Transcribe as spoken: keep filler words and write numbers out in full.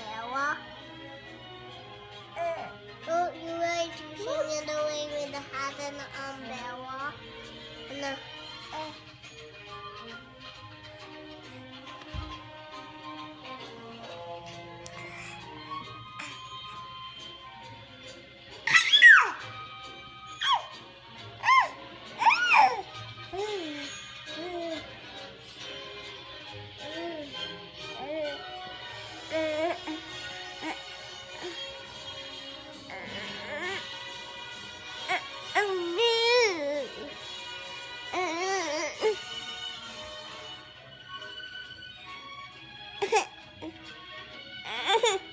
umbrella. Don't you like to sing it away with the hat and the umbrella? And the, uh, Uh-huh.